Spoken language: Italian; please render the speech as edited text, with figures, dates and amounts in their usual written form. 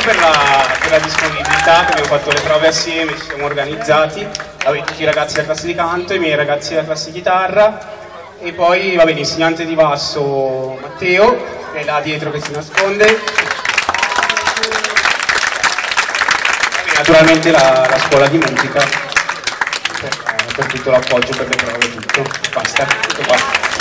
per la disponibilità, che abbiamo fatto le prove assieme, ci siamo organizzati, tutti i ragazzi della classe di canto, i miei ragazzi della classe di chitarra e poi l'insegnante di basso Matteo, che è là dietro che si nasconde, e naturalmente la scuola di musica per tutto l'appoggio per le prove, tutto. Basta, tutto qua.